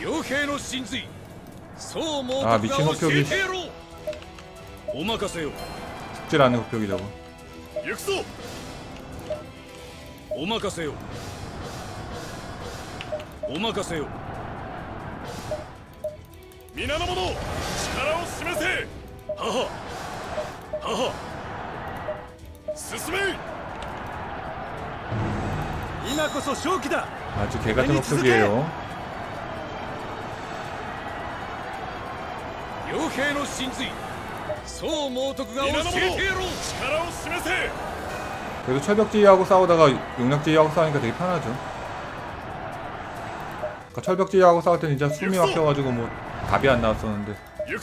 아 미친 흑표기. 죽질 않는 흑표기 저거. 아주 개같은 흑표기예요. 그래도 철벽지휘하고 싸우다가 용력지휘하고 싸우니까 되게 편하죠. 그러니까 철벽지휘하고 싸울 때 진짜 숨이 막혀가지고 뭐 답이 안 나왔었는데.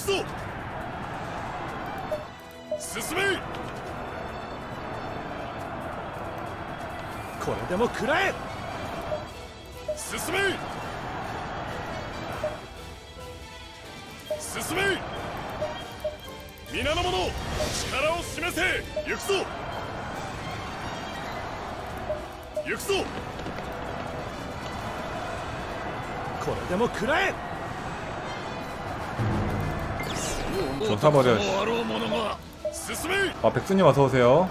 저 사버려. 아 백수님 어서오세요.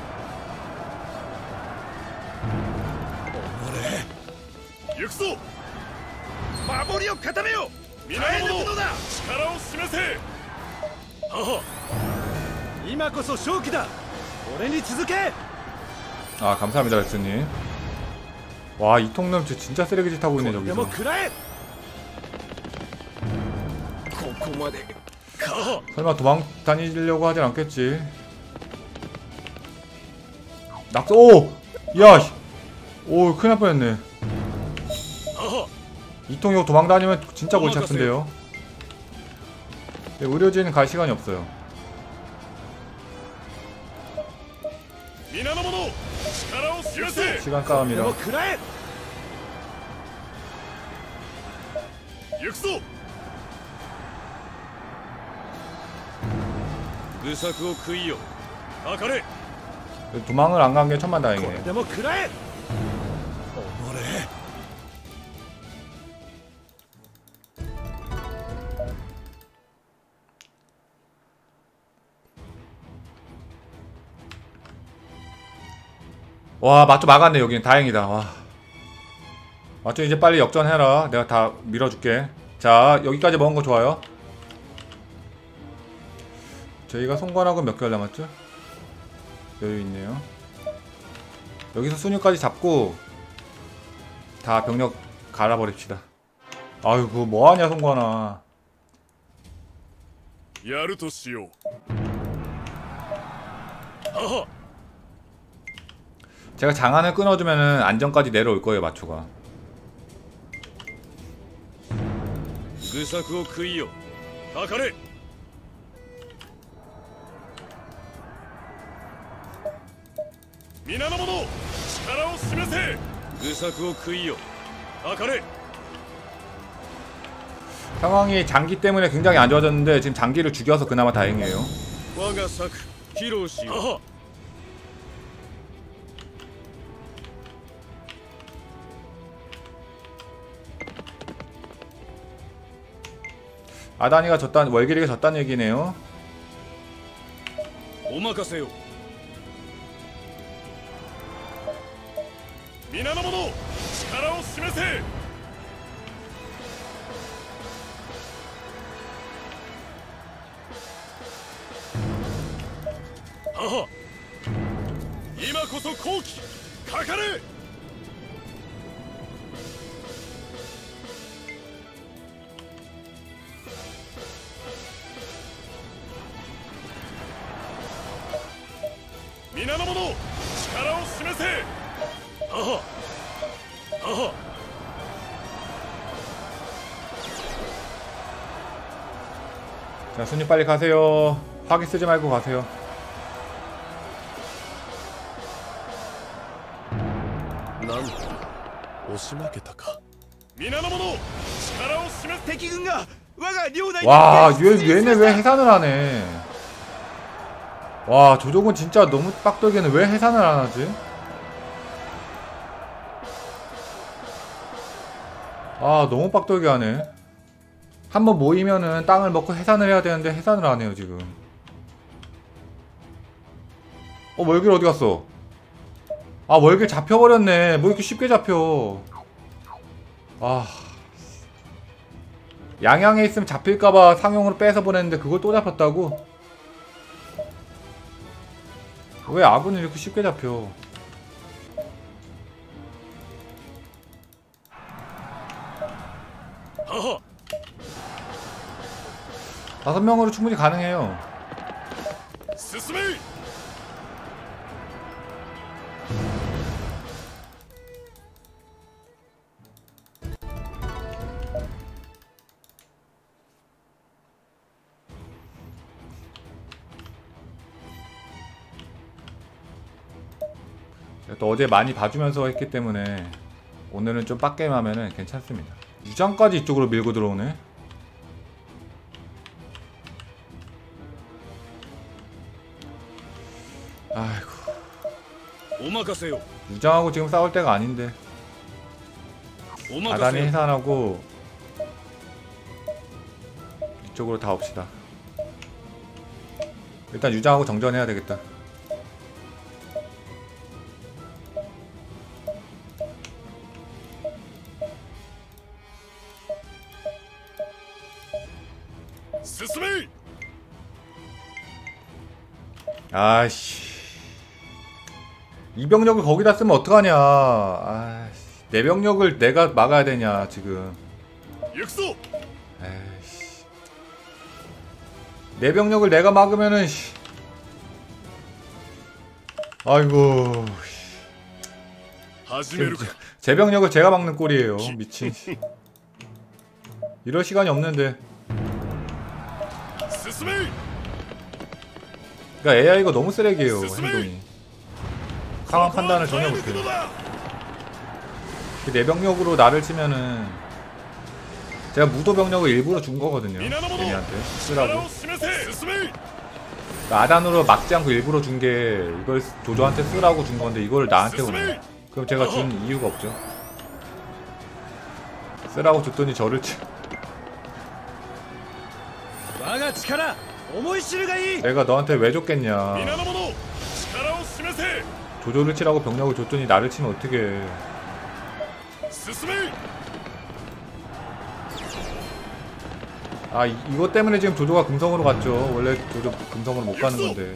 아 감사합니다 백수님. 와 이통놈 진짜 쓰레기짓 하고 있네 저기서. 설마 도망 다니려고 하진 않겠지. 낙서. 오! 야! 오 큰일 날 뻔했네. 이통이 도망 다니면 진짜 골치 아픈데요. 네, 의료진은 갈 시간이 없어요. 시간 싸움이라. 도망을 안 간 게 천만다행이네. 와 맞죠 막았네 여기는. 다행이다. 와 맞죠 이제 빨리 역전해라. 내가 다 밀어줄게. 자 여기까지 먹은 거 좋아요. 저희가 송관하고 몇 개월 남았죠? 여유있네요. 여기서 순위까지 잡고 다 병력 갈아버립시다. 아유 그거 뭐하냐 송관아. 제가 장안을 끊어주면은 안정까지 내려올 거예요 마초가. 상황이 장기 때문에 굉장히 안 좋아졌는데 지금 장기를 죽여서 그나마 다행이에요. 아다니가 졌단, 월길이가 졌단 얘기네요. 자, 순위 빨리 가세요. 화기 쓰지 말고 가세요. 와, 얘네 왜 해산을 하네. 와, 조족은 진짜 너무 빡돌게는 왜 해산을 안 하지? 아, 너무 빡돌게 하네. 한번 모이면은 땅을 먹고 해산을 해야 되는데 해산을 안 해요 지금. 월길 어디 갔어? 아, 월길 잡혀버렸네. 뭐 이렇게 쉽게 잡혀. 아, 양양에 있으면 잡힐까봐 상용으로 빼서 보냈는데 그걸 또 잡혔다고? 왜 아군이 이렇게 쉽게 잡혀? 하하. 5명으로 충분히 가능해요. 스스메. 또 어제 많이 봐주면서 했기 때문에 오늘은 좀 빡게임 하면은 괜찮습니다. 유장까지 이쪽으로 밀고 들어오네. 아이고, 오마카세요. 유장하고 지금 싸울 때가 아닌데. 아단이 오마카세요. 해산하고 이쪽으로 다 옵시다. 일단 유장하고 정전해야 되겠다. 스스메. 아이씨, 이 병력을 거기다 쓰면 어떡하냐. 아이씨, 내 병력을 내가 막아야 되냐 지금. 육소. 에이씨, 내 병력을 내가 막으면은 씨. 아이고, 하지메루. 제 병력을 제가 막는 꼴이에요. 미친. 이럴 시간이 없는데. 스스메. 그러니까 AI가 너무 쓰레기예요 행동이. 상황 판단을 전혀 못해. 내 병력으로 나를 치면은 제가 무도 병력을 일부러 준 거거든요. 걔네한테 쓰라고. 아단으로 막지 않고 일부러 준 게 이걸 조조한테 쓰라고 준 건데 이걸 나한테 오네. 그럼 제가 준 이유가 없죠. 쓰라고 줬더니 저를 치. 내가 너한테 왜 줬겠냐. 조조를 치라고 병력을 줬더니 나를 치면 어떡해. 아, 이것 때문에 지금 조조가 금성으로 갔죠. 원래 조조 금성으로 못 가는 건데.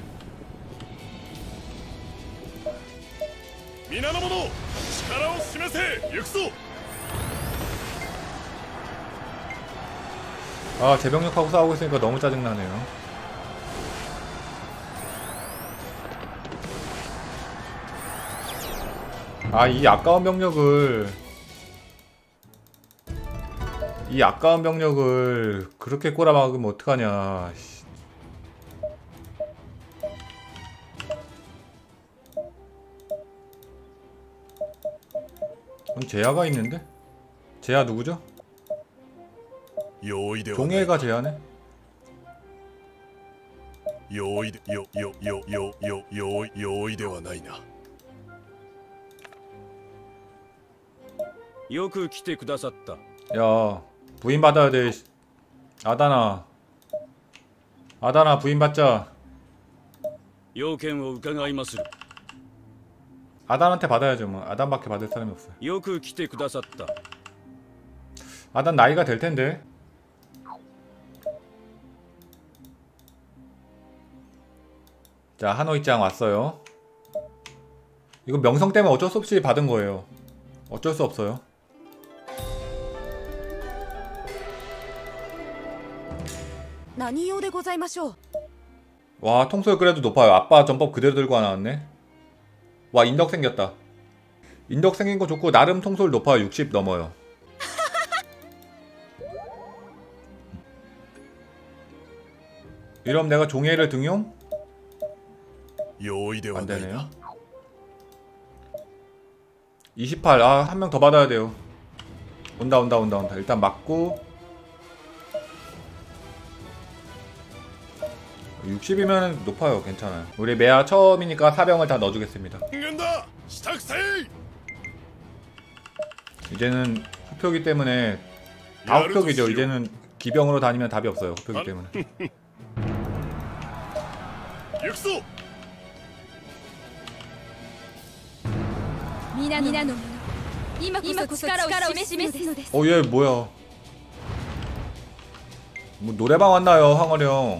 아, 제 병력하고 싸우고 있으니까 너무 짜증나네요. 아, 이 아까운 병력을 그렇게 꼬라박으면 어떡하냐. 제야가 있는데? 제야 누구죠? 종해가 제야네? 야, 부인 받아야 돼. 아다나 부인 받자. 아단한테 받아야죠. 뭐 아단밖에 받을 사람이 없어요. 아단 나이가 될 텐데. 자, 하노이짱 왔어요. 이거 명성 때문에 어쩔 수 없이 받은 거예요. 어쩔 수 없어요. 와, 통솔 그래도 높아요. 아빠 전법 그대로 들고 나왔네. 와, 인덕 생겼다. 인덕 생긴 거 좋고 나름 통솔 높아요. 60 넘어요. 이러면 내가 종해를 등용? 안 되네요. 28. 아, 한 명 더 받아야 돼요. 온다. 일단 맞고 60이면 높아요. 괜찮아요. 우리 메아 처음이니까 사병을 다 넣어주겠습니다. 이제는 후표기 때문에 다 후표기죠. 이제는 기병으로 다니면 답이 없어요. 호표기 때문에. 육소 皆の者今こそ力を示すのです。 얘 뭐야? 뭐 노래방 왔나요, 황어령?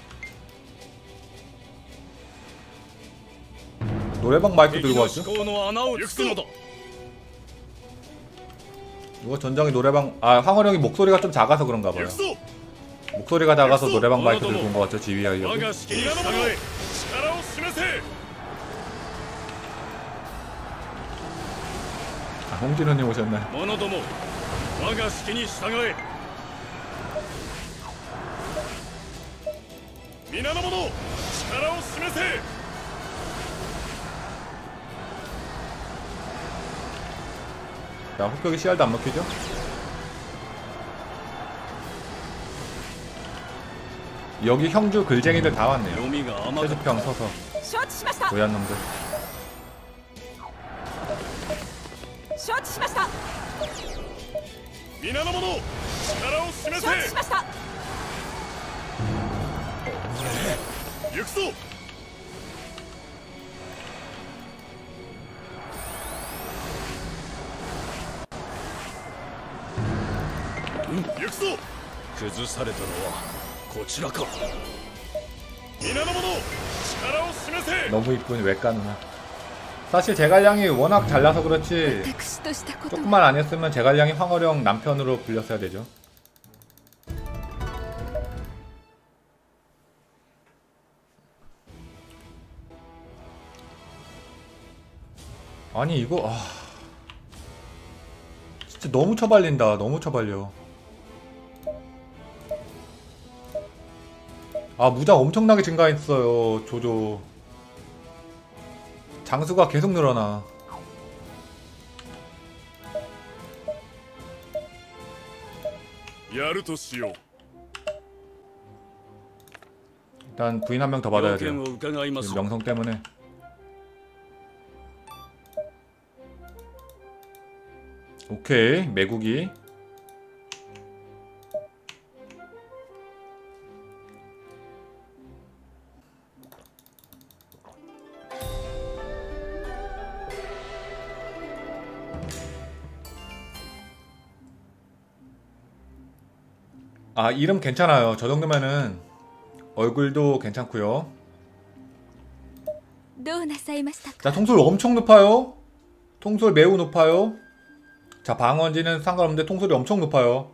노래방 마이크 敵 들고 の 왔죠? 思考の穴を突くのだ 누가 전장에 노래방 황어령이 목소리가 좀 작아서 그런가 봐요. 行くぞ 목소리가 작아서 노래방 마이크 들고 온 것 같죠, 지휘하려고. 我が指揮に従え力を示せ 홍진호님 오셨네. 者ども我が指揮に従え皆の者力を示せ 자, 호표기 CR도 안 먹히죠? 여기 형주 글쟁이들 다 왔네요. 読みが甘かった 세주평 서서 承知しました。 고얀 놈들. 承知しました。 皆の者力を示承知しませした。 行くぞ行くぞ崩されたのはこちらか皆の者力を示せ 너무 이쁜 외과 누나. 사실 제갈량이 워낙 잘나서 그렇지 私としたことは 조금만 아니었으면 제갈량이 황어령 남편으로 불렸어야 되죠. 아니 이거 진짜 너무 처발린다. 너무 처발려. 무장 엄청나게 증가했어요. 조조. 장수가 계속 늘어나. 일단 부인 한 명 더 받아야 돼요. 要件を伺います 명성 때문에. 오케이, 매국이. 이름 괜찮아요. 저 정도면은 얼굴도 괜찮고요. どうなさいましたか。 자, 통솔 엄청 높아요. 통솔 매우 높아요. 자, 방어지는 상관없는데 통솔이 엄청 높아요.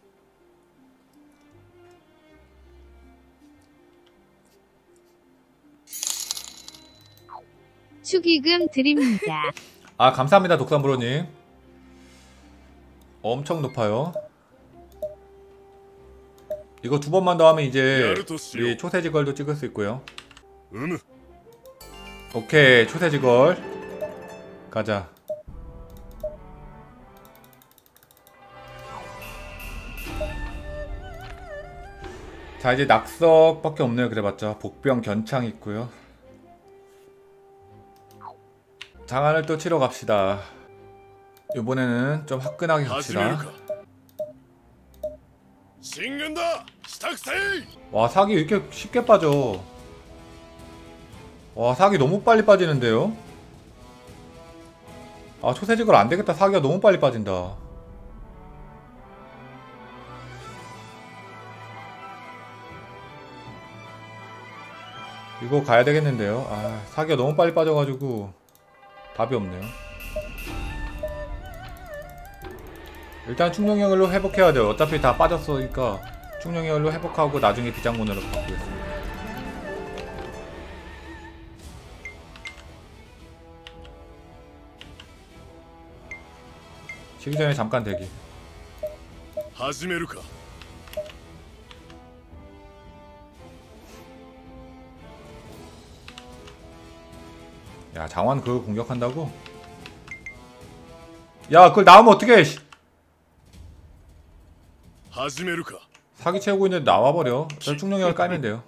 축의금 드립니다. 감사합니다, 독산브로님. 엄청 높아요. 이거 두 번만 더 하면 이제 우리 초세지걸도 찍을 수 있고요. 오케이, 초세지걸 가자. 자, 이제 낙석밖에 없네요. 그래봤자 복병 견창 있고요. 장안을 또 치러 갑시다. 이번에는 좀 화끈하게 갑시다. 와, 사기 왜 이렇게 쉽게 빠져. 와, 사기 너무 빨리 빠지는데요. 초세직을 안되겠다. 사기가 너무 빨리 빠진다. 이거 가야 되겠는데요. 사기가 너무 빨리 빠져가지고 답이 없네요. 일단 충룡열로 회복해야 돼요. 어차피 다 빠졌으니까 충룡열로 회복하고 나중에 비장군으로 바꾸겠습니다. 시기 전에 잠깐 대기. 야, 장환 그거 공격한다고? 야, 그걸 나오면 어떡해. 사기 채우고 있는데 나와버려. 저 충룡열 깔면 돼요.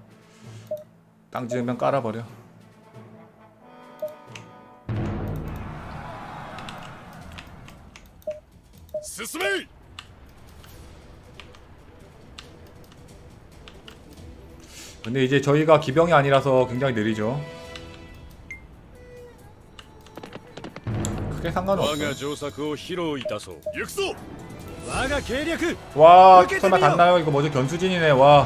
땅 지으면 깔아버려. 근데 이제 저희가 기병이 아니라서 굉장히 느리죠. 크게 상관은 我 없어요. が上作を披露いたそう行くぞ我が計略 와 설마 닿나요? 이거 뭐지? 견수진이네. 와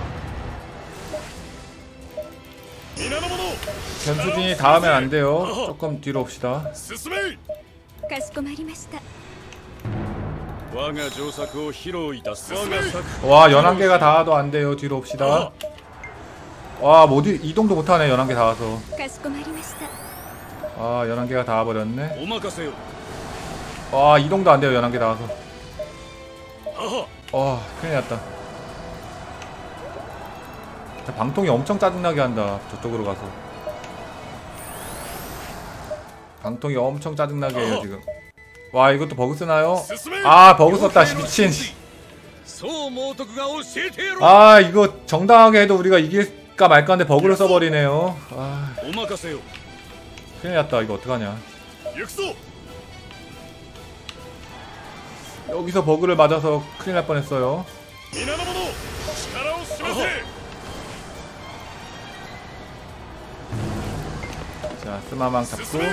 皆の者 견수진이 닿으면 안 돼요. 조금 뒤로 옵시다. 進めかしこまりました。 我が上作を披露いたす我が作 와 11개가 닿아도 안 돼요. 뒤로 옵시다. 와 뭐 이동도 못하네. 11개 닿아서. かしこまりました。 아 11개가 닿아버렸네. お任せよ 와 이동도 안 돼요. 11개 닿아서. はは 와 큰일 났다. 방통이 엄청 짜증나게 한다. 저쪽으로 가서. 방통이 엄청 짜증나게 해요 지금. 와 이것도 버그 쓰나요? 進め 아 버그 썼다. 미친. そう猛徳が教えてやろう 아 이거 정당하게 해도 우리가 이길까 말까 한데 버그를 써버리네요. 아 お任せよ 큰일 났다. 이거 어떡하냐. 行くぞ 여기서 버그를 맞아서 큰일 날 뻔했어요. 皆の者力を示せ 자 스마망 잡고 進め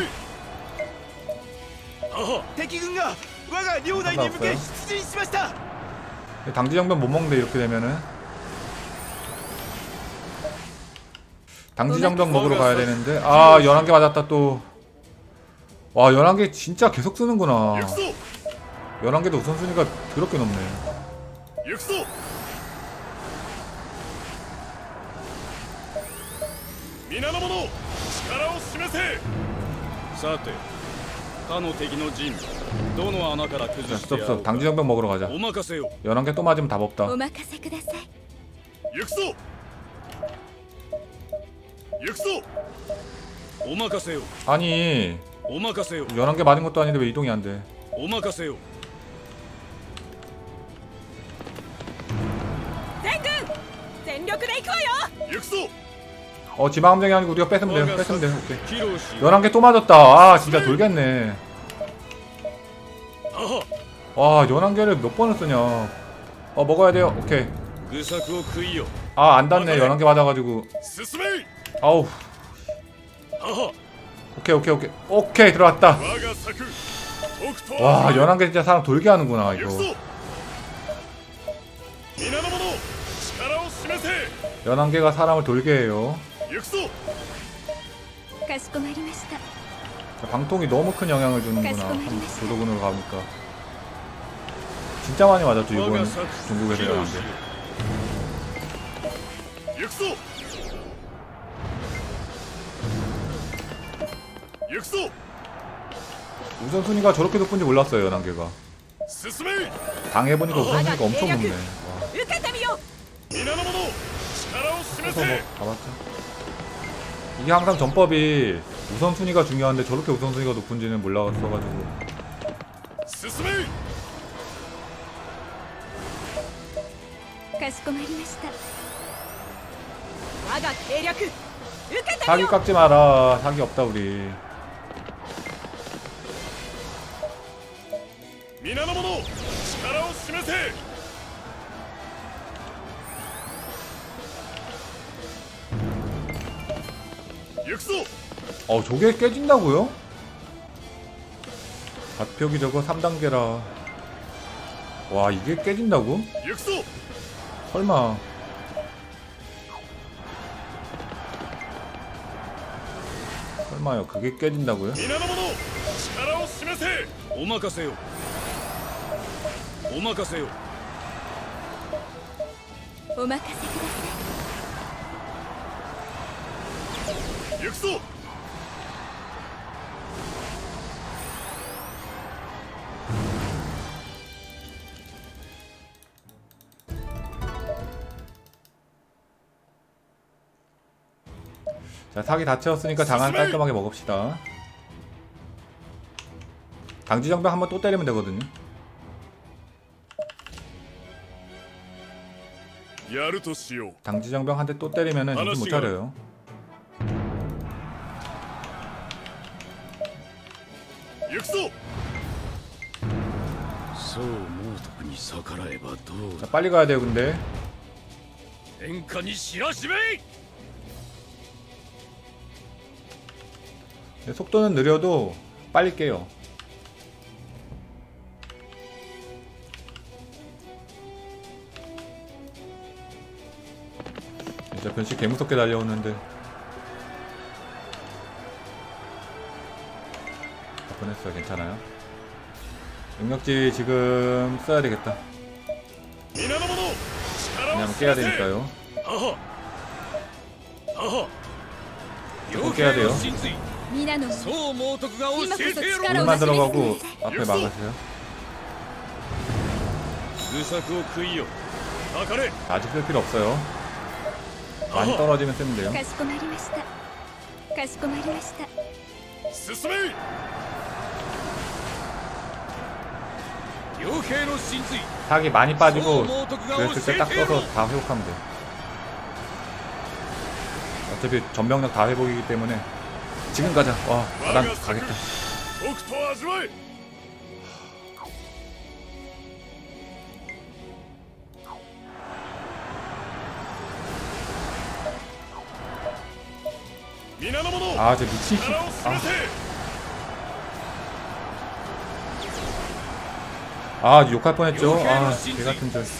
はは敵軍が我が領内に向け出陣しました。 당지정변 못 먹는데 이렇게 되면은 당지정변 먹으러 가야 되는데 아 11개 맞았다 또. 와 11개 진짜 계속 쓰는구나. 行くぞ 11개도 우선순위가 더럽게 높네. 行くぞ皆の者力を示せさて他の敵の陣どの穴から 자 崩して 스톱 やろ 스톱 うか 당지정변 먹으러 가자. お任せよ 11개 또 맞으면 답 없다. お任せください。 行くぞ行くぞお任せよ 아니 お任せよ 11개 맞은 것도 아닌데 왜 이동이 안 돼. お任せよ全軍全力で行くわよ。 行くぞ 지방함정이 아니고 우리가 뺏으면 돼요. 뺏으면 돼요. 오케이. 披露し 11개 또 맞았다. 아 진짜 돌겠네. はは 와 11개를 몇 번을 쓰냐. 먹어야 돼요. 오케이. 愚策を食いよ 아 안 닿네. 11개 맞아가지고. 進め 아우 はは 오케이 들어왔다. 我が策北斗 와 11개 진짜 사람 돌게 하는구나 行く 이거. ぞ皆の者力を示せ 11개가 사람을 돌게 해요. 行くぞかしこまりました。 방통이 너무 큰 영향을 주는구나. 가시고 도도군으로 가니까. 진짜 많이 맞았죠 我 이번 が策 중국에서 披露 한 し 게. よ行くぞ行くぞ 우선순위가 저렇게 높은지 몰랐어요 11개가. 進め 당해보니까 우선순위가 엄청 높네. 受けてみよう。 皆の者力を示 그래서 뭐 せ 가봤죠. 이게 항상 전법이 우선순위가 중요한데 저렇게 우선순위가 높은지는 몰랐어가지고. 進めかしこまりました。我が計略受けてみ 사기 よう。 깎지 마라. 사기 없다 우리. 皆の者力を示せ 行くぞ 저게 깨진다고요? 밭표기 저거 3단계라. 와 이게 깨진다고? 行くぞ 설마. 설마요 그게 깨진다고요? 皆の者力を示せお任せよお任せよお任せください。 行くぞ 자 사기 다 채웠으니까 장안 깔끔하게 먹읍시다. 당지정병 한번 또 때리면 되거든요. やるとしよう 당지정병 한 대 또 때리면은 정신 못 차려요. 行くぞそう猛徳に逆らえばどう 자 빨리 가야 돼요 근데. 天下に知らしめい 속도는 느려도 빨리 깨요. 진짜 변신 개무섭게 달려오는데 보냈어요. 괜찮아요. 능력지 지금 써야 되겠다. 왜냐면 깨야 되니까요. 조금 깨야 돼요. 물만 들어가고 앞에 막으세요. 아직 쓸 필요 없어요. 많이 떨어지면 쓰면 돼요. 사기 많이 빠지고 그랬을 때 딱 써서 다 회복하면 돼. 어차피 전병력 다 회복이기 때문에 지금 가자. 와, 난 가겠다. 아, 저 미친 씨. 아, 욕할 뻔했죠. 아, 개같은 절.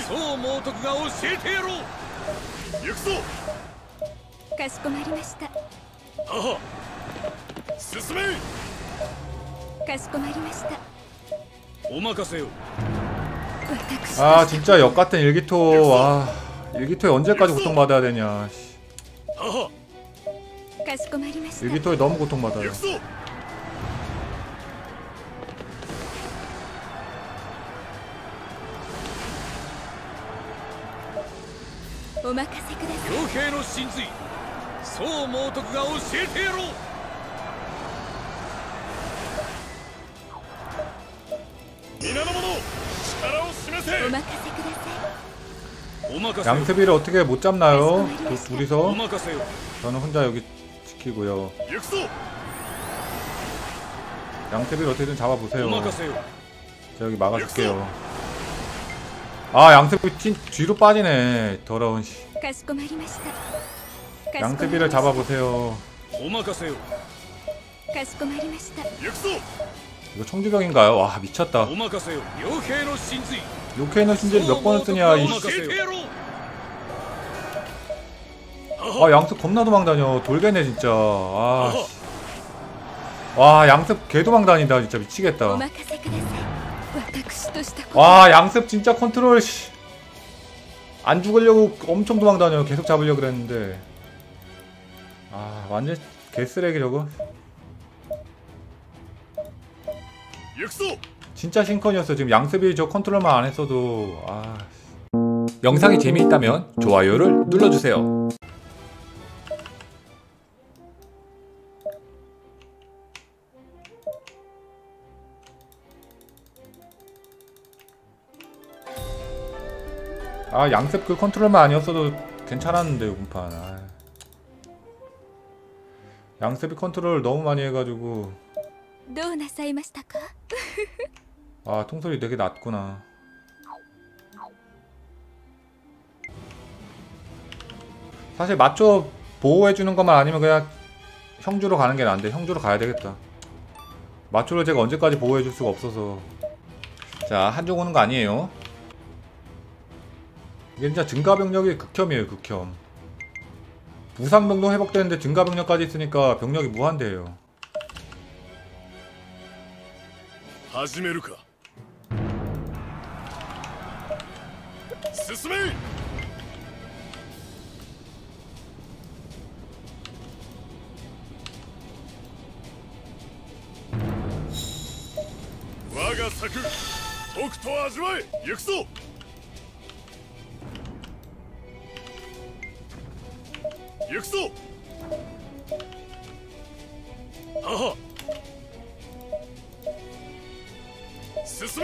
아, 진짜 역같은 일기토. 와, 일기토에 언제까지 고통받아야 되냐. 일기토에 너무 고통받아요. 양태비를 어떻게 못 잡나요? 둘이서. 저는 혼자 여기 지키고요. 양태비를 어떻게든 잡아보세요. 제가 여기 막아줄게요. 아, 양태비 뒤로 빠지네. 더러운 씨. 양태비를 잡아보세요. 이거 청주병인가요? 와, 미쳤다. 요케이노 신지를 몇 번을 쓰냐. 아, 양습 겁나 도망다녀. 돌겠네 진짜. 아, 와, 양습 개 도망다닌다. 진짜 미치겠다. 와, 양습 진짜 컨트롤 씨. 안 죽으려고 엄청 도망다녀. 계속 잡으려고 그랬는데. 아, 완전 개쓰레기 저거. 진짜 싱컨이었어. 지금 양습이 저 컨트롤만 안 했어도. 아. 영상이 재미있다면 좋아요를 눌러주세요. 아, 양습 그 컨트롤만 아니었어도 괜찮았는데 요금판. 아. 양습이 컨트롤 너무 많이 해가지고. 아, 통소리 되게 낮구나. 사실 맞춰 보호해주는 것만 아니면 그냥 형주로 가는 게 나은데 형주로 가야 되겠다. 맞춰를 제가 언제까지 보호해줄 수가 없어서. 자, 한쪽 오는 거 아니에요. 이게 진짜 증가병력이 극혐이에요. 극혐. 부상병도 회복되는데 증가병력까지 있으니까 병력이 무한대예요. 始めるか。進め。我が策、とくと味わえ。行くぞ。行くぞ。はは。進め。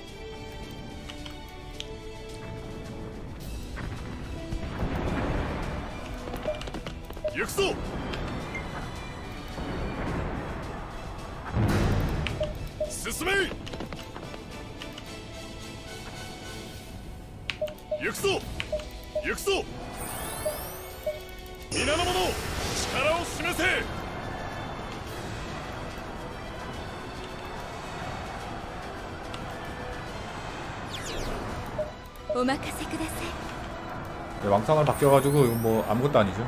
行くぞ。進め。行くぞ。行くぞ。皆の者、力を示せ。 お任せください 왕상을 바뀌어가지고 이건 뭐 아무것도 아니죠.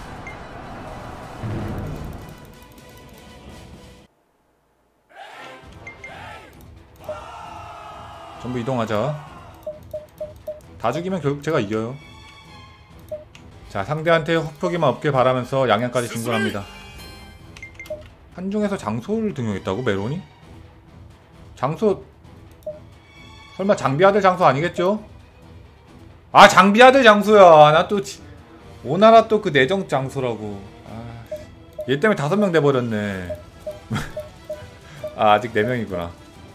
전부 이동하자. 다 죽이면 결국 제가 이겨요. 자, 상대한테 헛표기만 없길 바라면서 양양까지 진군합니다. 한중에서 장소를 등용했다고 메론이? 장소 설마 장비아들 장소 아니겠죠? 아, 장비아들 장소야. 나 또 오나라 또 그 내정 장소라고. 아, 얘 때문에 5명 돼버렸네. 아, 아직 4명이구나.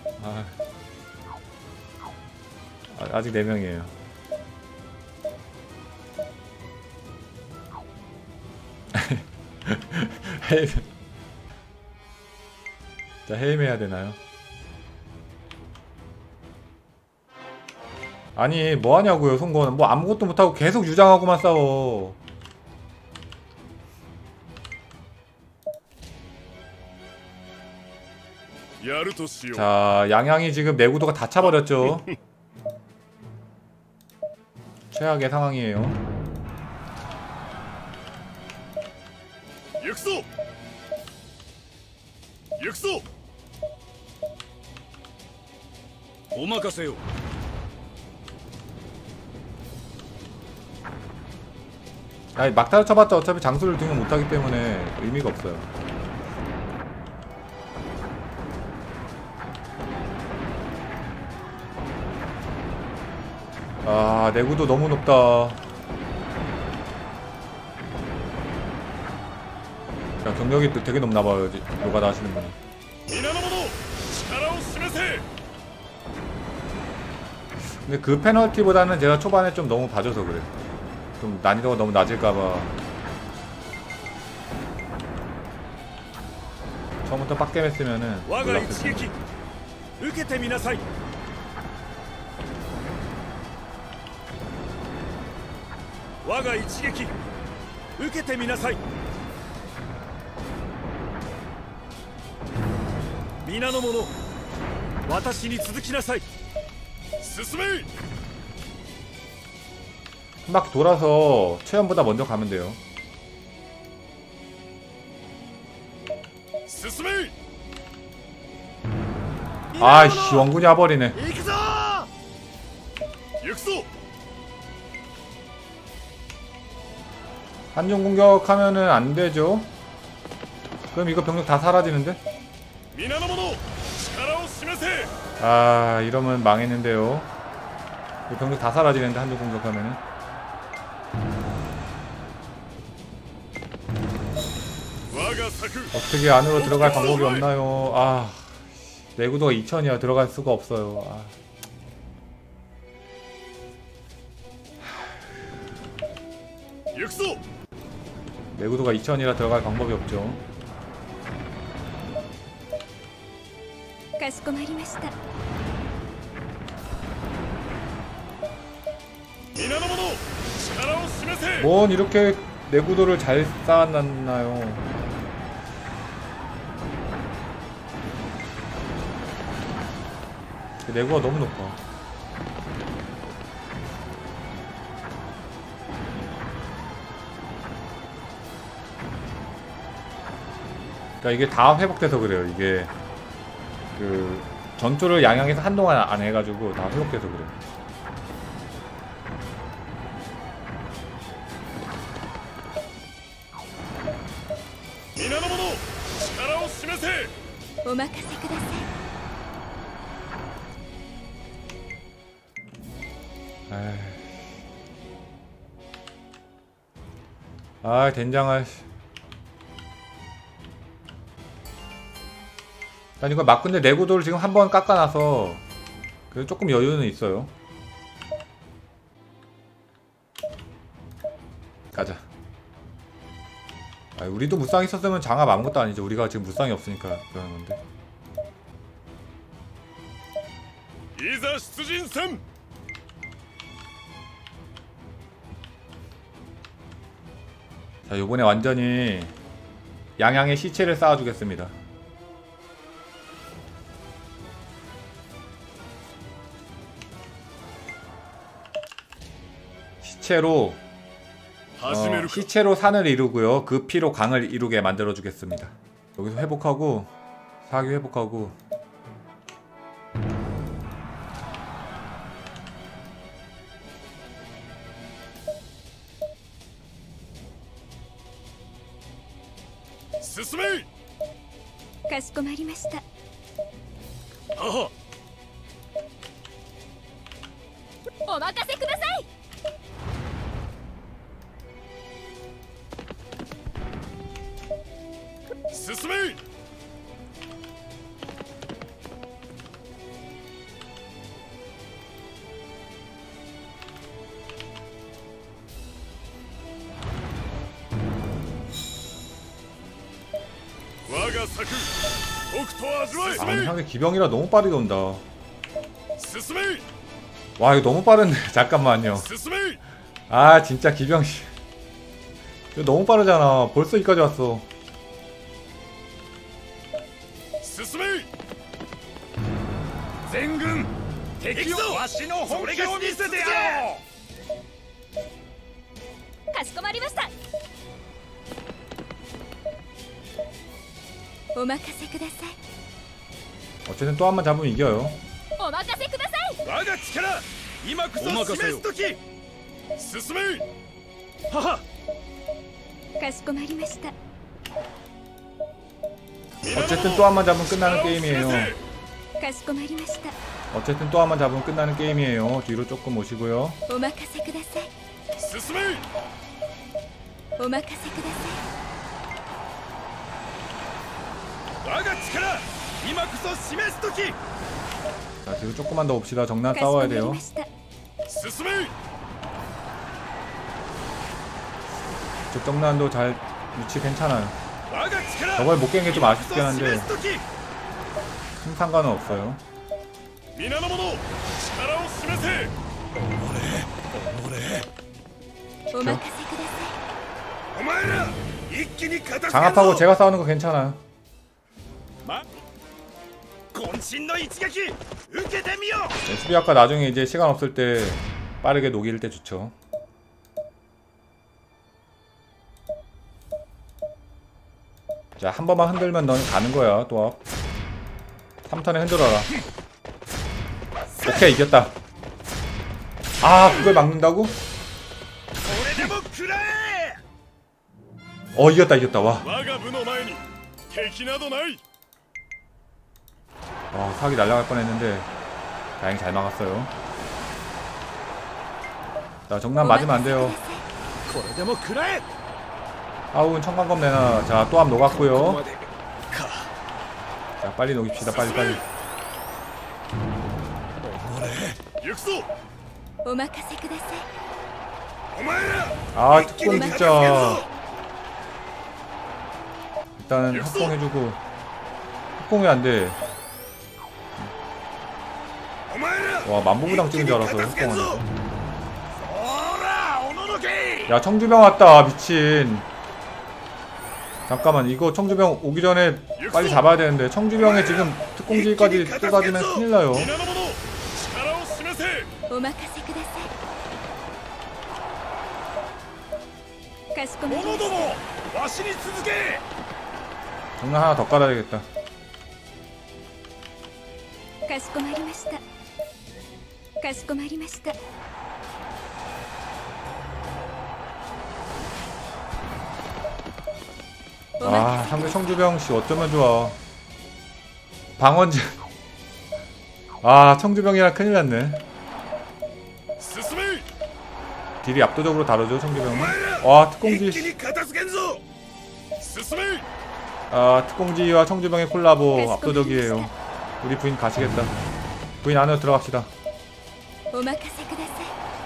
아직 4명이에요. 자, 해임해야 되나요? 아니, 뭐 하냐고요, 송거는. 뭐 아무것도 못하고 계속 유장하고만 싸워. 자, 양양이 지금 내구도가 다 차버렸죠. 최악의 상황이에요. 육수! 육수! 오마카세요. 아니, 막타를 쳐봤자 어차피 장수를 등용 못하기 때문에 의미가 없어요. 아, 내구도 너무 높다. 야, 경력이 또 되게 높나봐요, 노가다 하시는 분이. 근데 그 페널티보다는 제가 초반에 좀 너무 봐줘서 그래. 좀 난이도가 너무 낮을까봐. 처음부터 빡겜 했으면은 놀랐을 텐데. 한 바퀴 돌아서 체험보다 먼저 가면 돼요. 아이씨, 원군이 와버리네. 한중 공격하면은 안 되죠. 그럼 이거 병력 다 사라지는데? 아, 이러면 망했는데요. 이 병력 다 사라지는데, 한중 공격하면은. 어떻게 안으로 들어갈 방법이 없나요? 아, 내구도가 2000이야. 들어갈 수가 없어요. 아. 내구도가 2000이라 들어갈 방법이 없죠. かしこまりました 뭔 이렇게 내구도를 잘 쌓아놨나요? 내구가 너무 높아. 그러니까 이게 다 회복돼서 그래요. 이게 그 전투를 양양에서 한동안 안 해가지고 다 회복돼서 그래요. 아, 된장을. 아니, 이거 막 근데 내구도를 지금 한번 깎아놔서 그래도 조금 여유는 있어요. 가자. 아, 우리도 무쌍 있었으면 장압 아무것도 아니죠. 우리가 지금 무쌍이 없으니까 그러는 건데. 자, 요번에 완전히 양양의 시체를 쌓아주겠습니다. 시체로 始めるか 시체로 산을 이루고요. 그 피로 강을 이루게 만들어 주겠습니다. 여기서 회복하고 사기 회복하고 進め。 かしこまりました。 はは。 お任せください。 進め。我が策北斗味わえ。 아, 상대 기병이라 너무 빠르게 온다. 進め。 와 이거 너무 빠른데 잠깐만요. 進め。 아 진짜 기병 씨 이거 너무 빠르잖아. 벌써 여기까지 왔어. 進め。 全軍敵をわしの本気を見せてやろう。 かしこまりました。お任せください。 어쨌든 또 한 번 잡으면 이겨요. お任せください。 我が力今こそ示す時。 進め。 はは。 かしこまりました。 어쨌든 또 한 번 잡으면 끝나는 게임이에요. かしこまりました。 어쨌든 또 한 번 잡으면 끝나는 게임이에요. 뒤로 조금 오시고요. お任せください。 進め。 お任せくださ我が力今こそ示す時。 자 뒤로 조금만 더 옵시다. 정난 い。かしこま 싸워야 り 돼요. ました。 進め。 저 정난도 잘 위치 괜찮아요. 我が力 저걸 못 깬 게 좀 今こそ 아쉽긴 한데 示す時。 큰 상관은 없어요. 皆の者力を示せ。 お任せくださお前ら一気に片付け 장합하고 ろ。 제가 싸우는 거 괜찮아요. 渾身の一撃受けてみよう。 네, 수비학과 나중에 이제 시간 없을 때 빠르게 녹일 때 좋죠. 자, 한 번만 흔들면 넌 가는 거야, 또 앞. 3턴에 흔들어라. 오케이, 이겼다. 아, 그걸 막는다고? これでも食らえ。 이겼다, 이겼다. 와. 我が部の前に敵などない。 사기 날아갈 뻔했는데 다행히 잘 막았어요. 자, い。 정난 맞으면 안 돼요. これでも食らえ。 아우은 청광검 내놔. 자, 또 앞 ここ 녹았고요. までか。 자, 빨리 녹입시다. 빨리 빨리. 行くぞ。 お任せください。 お前ら 아, 一気に 특공 片付ける 진짜. ぞ。 일단은 합공해주고. 합공이 안 돼. お前ら 와, 만보부당 찍은 줄 알았어. 一気に片付けるぞ。 합공하는데. ほらおののけ。 야, 청주병 왔다. 미친. 잠깐만, 이거 청주병 오기 전에 빨리 잡아야 되는데. 청주병에 지금 특공지까지 쏟아지면 큰일 나요. 皆の者力を示せ。 お任せください。かしこまりま者どした。 もわしに続け。 장난 하나 더 깔아야겠다. かしこまりました。かしこまりました。 お 아, 任せ 상대 청주병 씨 어쩌면 좋아. 방언제. 아, 청주병이라 큰일 났네. 進め。 딜이 압도적으로 다르죠, お 청주병은. 前ら 와, 一 특공지. 気に片付けんぞ。 進め。 아, 특공지와 청주병의 콜라보 압도적이에요. 우리 부인 가시겠다. 부인 안으로 들어갑시다. お任せくださ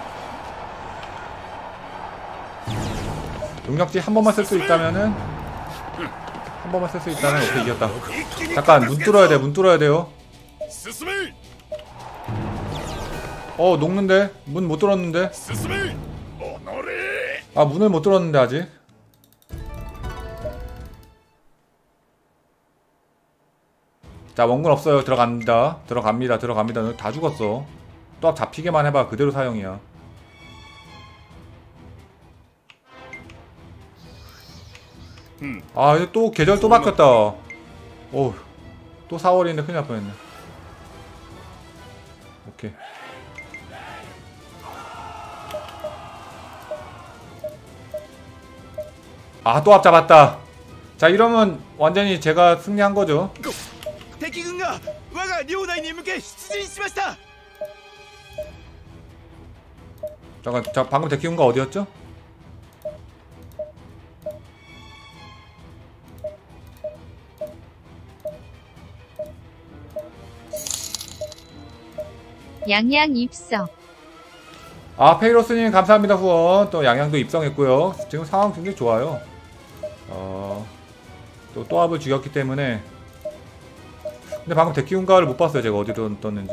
い。 용역지 한 번만 쓸 수 있다면은 한 번만 쓸 수 있다면 오케이 이겼다. 一気に 잠깐 片 문 付けん 뚫어야 ぞ。 돼. 문 뚫어야 돼요. 進め。 녹는데? 문 못 뚫었는데? 進め。 おのれ。 아, 문을 못 뚫었는데 아직. 자, 원군 없어요. 들어갑니다. 들어갑니다. 다 죽었어. 또 잡히게만 해봐. 그대로 사형이야. 아 이제 또 계절 또 바뀌었다. 오, 또 4월인데 큰일 날 뻔했네. 오케이. 아 또 앞 잡았다. 자 이러면 완전히 제가 승리한 거죠. 敵軍が我が領内に向け出陣しました。 잠깐, 자 방금 데키운가 어디였죠? 양양 입성. 아 페이로스님 감사합니다 후원. 또 양양도 입성했고요. 지금 상황 굉장히 좋아요. 또 또합을 죽였기 때문에. 근데 방금 데키운가를 못 봤어요. 제가 어디로 떴는지.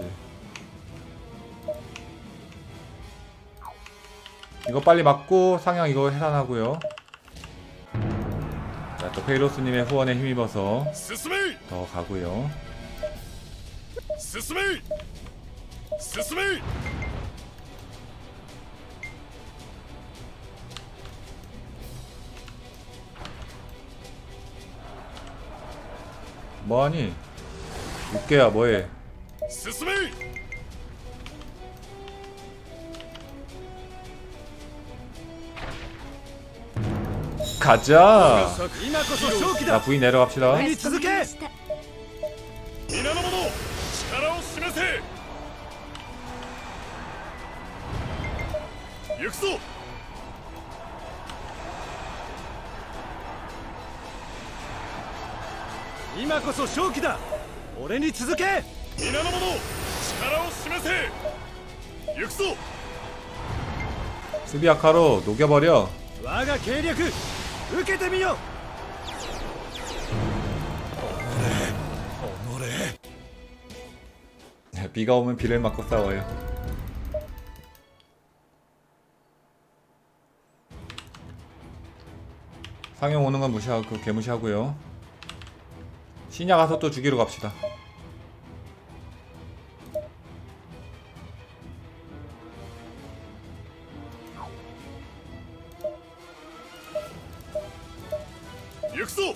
이거 빨리 맞고 상향 이거 해산하고요. 자 또 페이로스님의 후원에 힘입어서 進め 더 가고요. 進め進め 뭐하니? 6개야 뭐해? 進め 가자. 今こそ勝機 자 だ。 V 내려갑시다. かしこまりました。 皆の者力を示せ行くぞ今こそ勝機だ。俺に続け。 皆の者力を示せ行くぞ 수비아카로 녹여버려. 我が計略受けてみよ。 비가 오면 비를 맞고 싸워요. 상영 오는 건 무시하고 개무시하고요. 신야 가서 또 죽이러 갑시다. 육수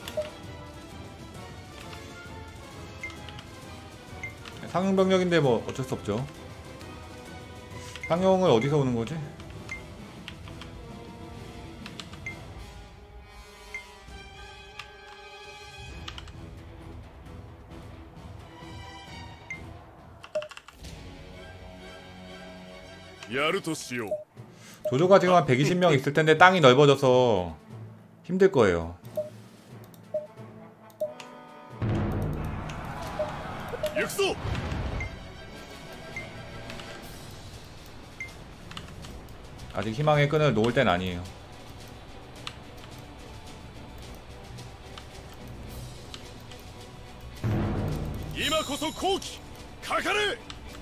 상용 병력인데 뭐 어쩔 수 없죠. 상용을 어디서 오는 거지? 야르토시오 조조가 지금 한 120명 있을 텐데 땅이 넓어져서 힘들 거예요. 육수 아직 희망의 끈을 놓을 땐 아니에요. 이마코소 코키 가카레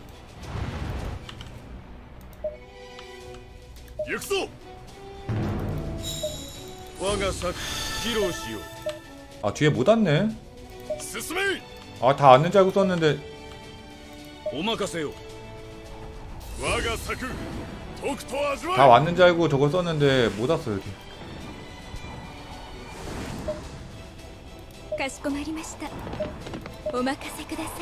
육수 와가삭 히로시오 아 뒤에 못 왔네. 스스메 아 다 왔는 줄 알고 썼는데 오마카세요 와가삭 독토 아즈와이 다 왔는 줄 알고 저걸 썼는데 못 왔어 여기. かしこまりました。お任せくださ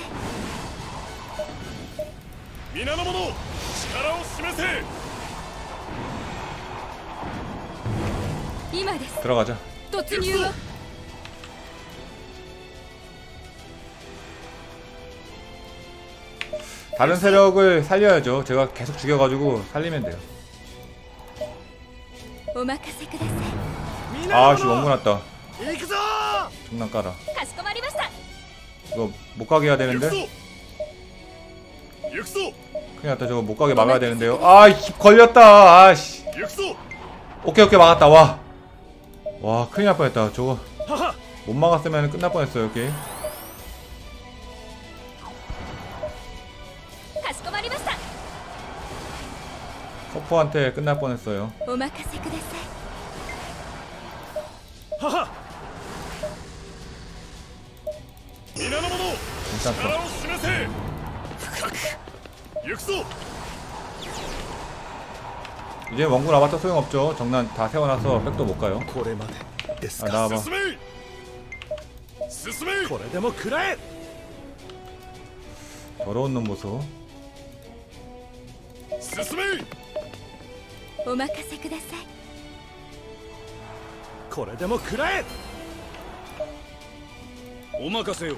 い。 皆の者力を示せ今です。 들어가자. 突入を。 다른 세력을 살려야죠. 제가 계속 죽여가지고 살리면 돼요. お任せください。 아씨 원군 왔다. 行くぞ。 장난 깔아. かしこまりました。 이거 못 가게 해야 되는데. 육수 육수 큰일 났다. 저거 못 가게 막아야 되는데요. 아 걸렸다. 아씨. 육수 오케이 막았다. 와 큰일 날 뻔했다. 저거 はは。 못 막았으면 끝날 뻔했어요. 여기. かしこまりました。 서포한테 끝날 뻔했어요. お任せください。 はは。 皆の者 괜찮다. 力を示せ深く行くぞ 이제 원군 와봤자 소용없죠. 정난 다 세워놔서 백도 못 가요. これまでです 아 か。 나와봐. 進め進めこれでも食らえ 더러운 놈 보소. 進めお任せください。 これでも食らえお任せよ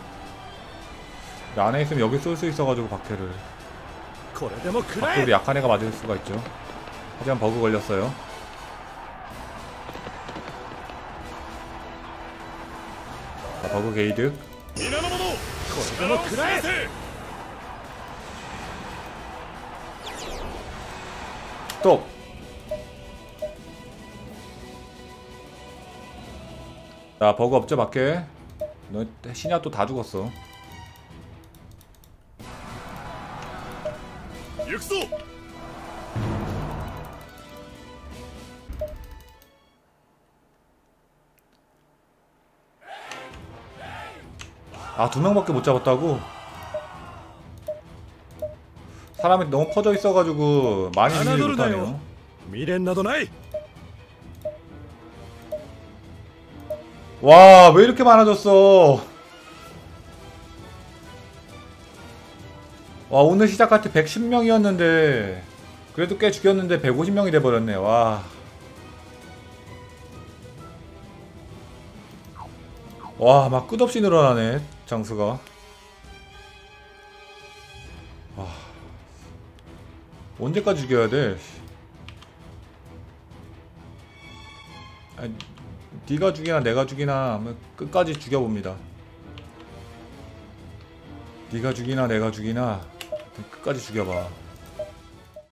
안에 있으면 여기 쏠 수 있어가지고 박해를. これでも食ら 박해도 え 약한 애가 맞을 수가 있죠. 하지만 버그 걸렸어요. 자, 버그 게이득. 皆の者これでも食らえ 스톱. 자, 버그 없죠 밖에. 너 신야 또 다 죽었어. 行くぞ 아, 2명밖에 못 잡았다고? 사람이 너무 퍼져 있어가지고 많이 밀지 侮るなよ 못하네요. 未練などない 와, 왜 이렇게 많아졌어? 와, 오늘 시작할 때 110명이었는데 그래도 꽤 죽였는데 150명이 돼버렸네. 와. 와, 막 끝없이 늘어나네 장수가. 와. 언제까지 죽여야 돼? 아니, 네가 죽이나 내가 죽이나 한번 끝까지 죽여봅니다. 네가 죽이나 내가 죽이나 끝까지 죽여봐.